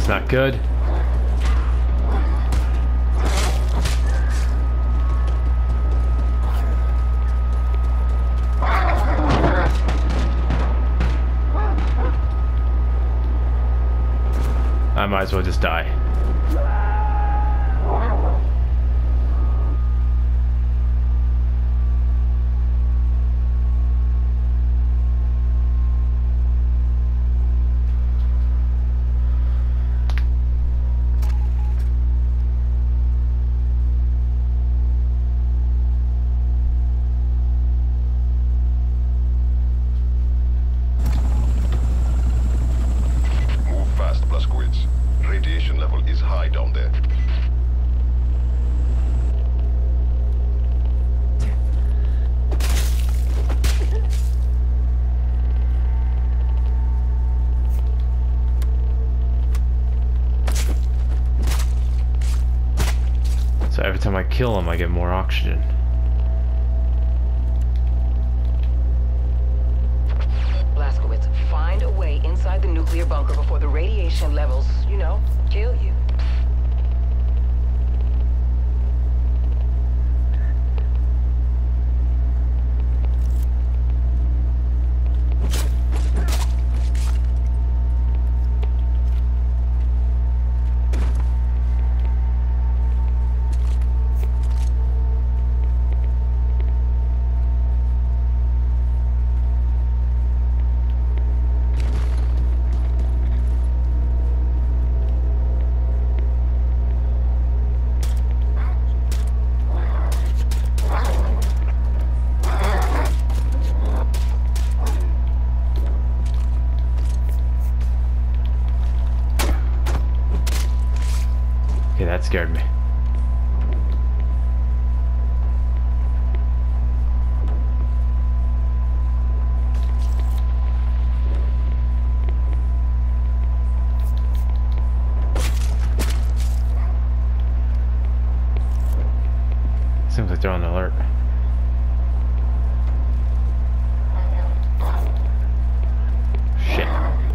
That's not good. I might as well just die. Radiation level is high down there. So every time I kill him, I get more oxygen. Blazkowicz, find a way inside the nuclear bunker before the radiation levels, you know, kill you. Okay, that scared me. Seems like they're on alert. Shit.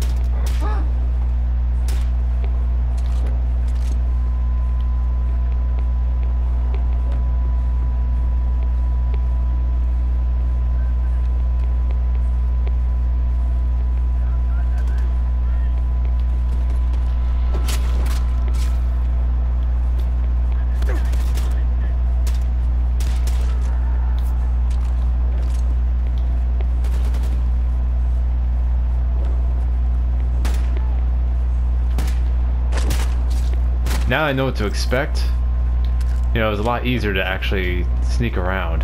Now I know what to expect. You know, it was a lot easier to actually sneak around.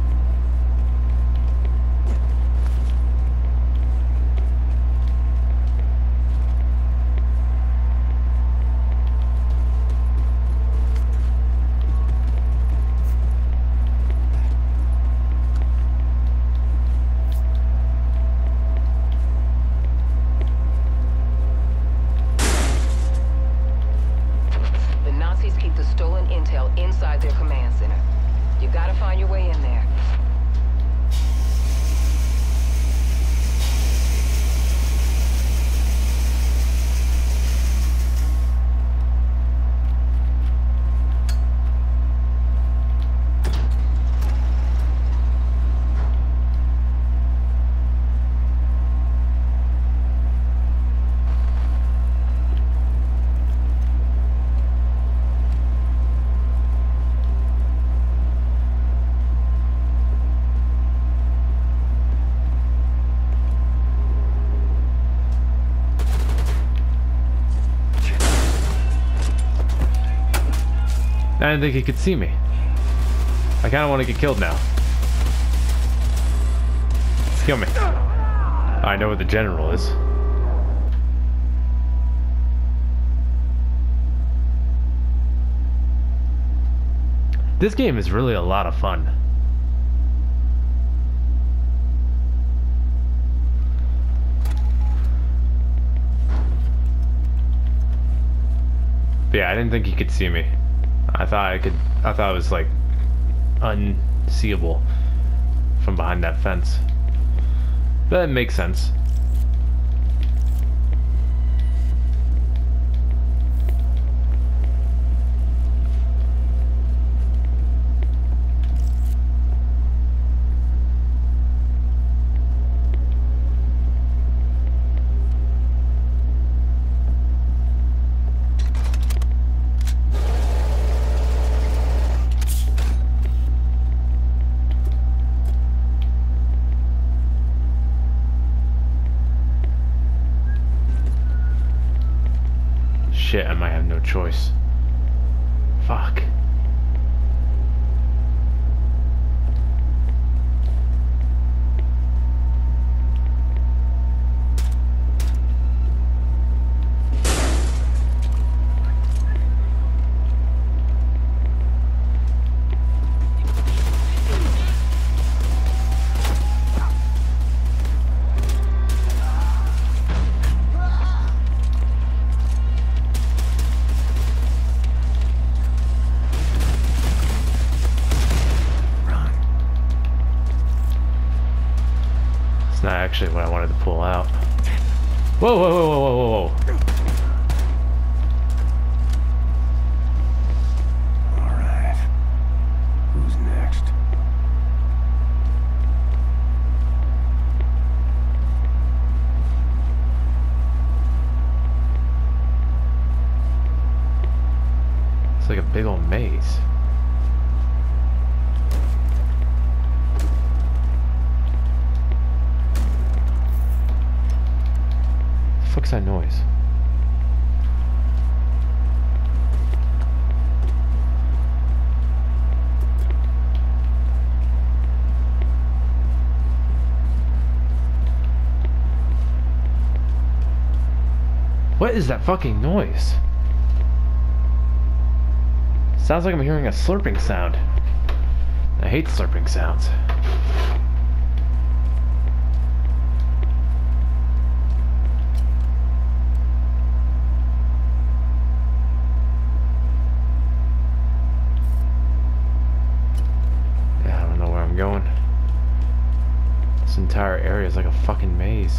Keep the stolen intel inside their command center. You gotta find your way in there. I didn't think he could see me. I kind of want to get killed now. Kill me. I know where the general is. This game is really a lot of fun. But yeah, I didn't think he could see me. I thought it was like unseeable from behind that fence. But it makes sense. shit, I might have no choice. Fuck. Not actually what I wanted to pull out. Whoa, whoa, whoa, whoa, whoa, whoa. All right. Who's next? It's like a big old maze. What's that noise? What is that fucking noise? Sounds like I'm hearing a slurping sound. I hate slurping sounds. Going. This entire area is like a fucking maze.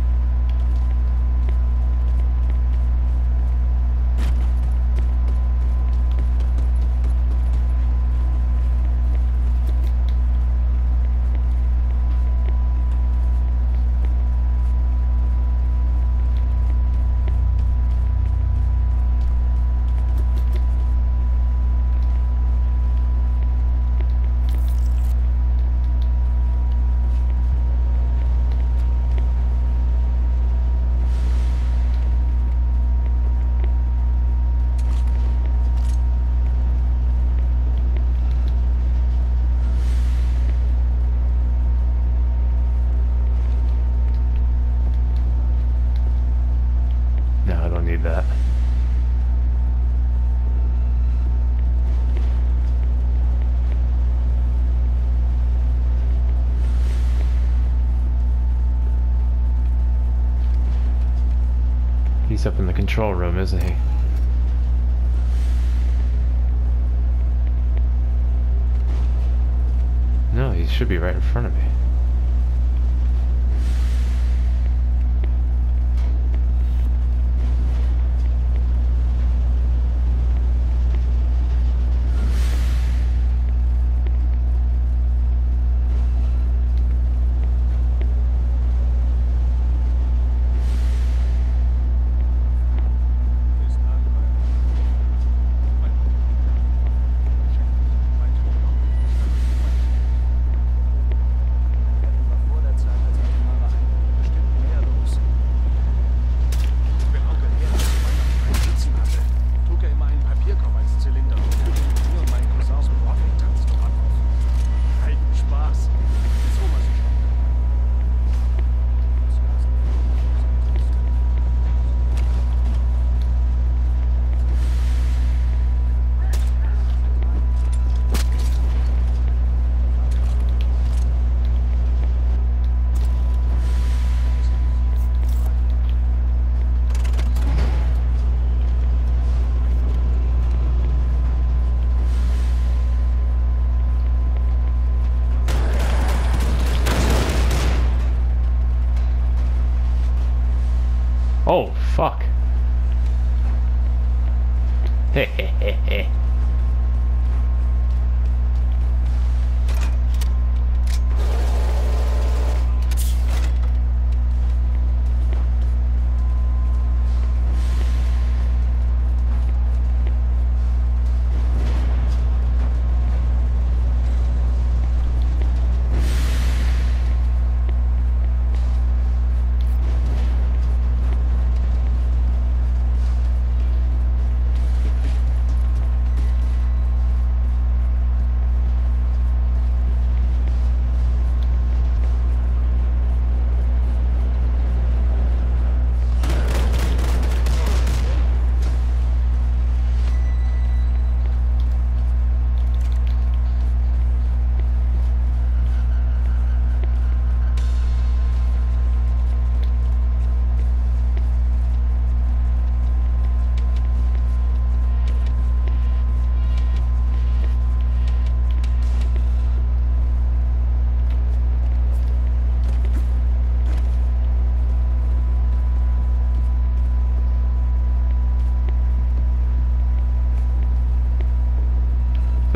That. He's up in the control room, isn't he? No, he should be right in front of me. Oh, fuck. Hehehehe.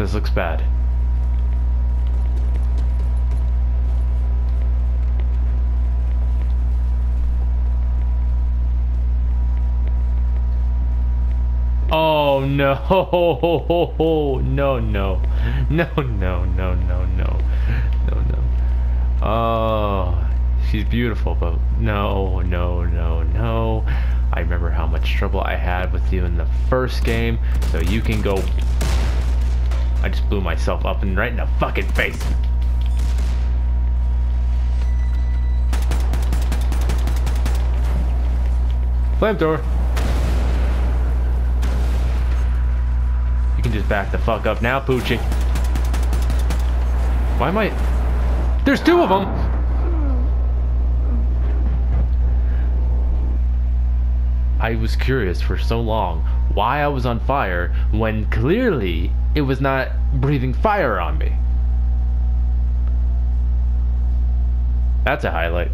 this looks bad. Oh no, no, no, no, no, no, no, no, no, no. Oh, she's beautiful, but no, no, no, no. I remember how much trouble I had with you in the first game, so you can go. I just blew myself up and right in the fucking face. Flamethrower. You can just back the fuck up now, Poochie. Why am I... There's two of them! I was curious for so long why I was on fire when clearly it was not breathing fire on me. That's a highlight.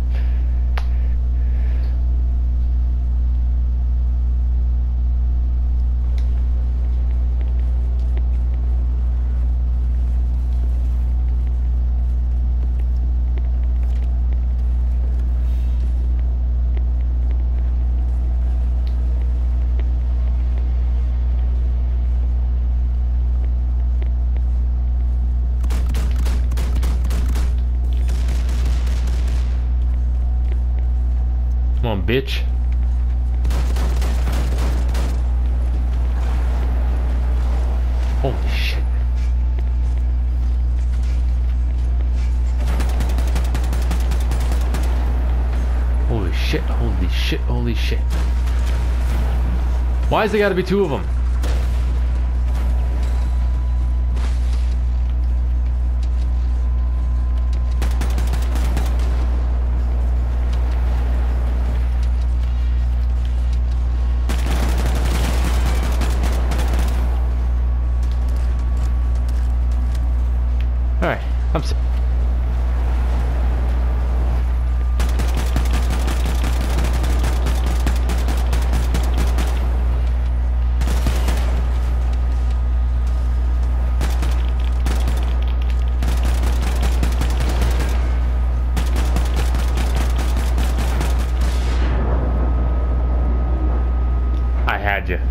Come on, bitch. Holy shit. Holy shit, holy shit, holy shit. Why's there gotta be two of them? Alright, I'm sorry. I had you.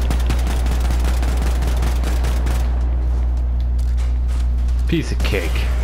Piece of cake.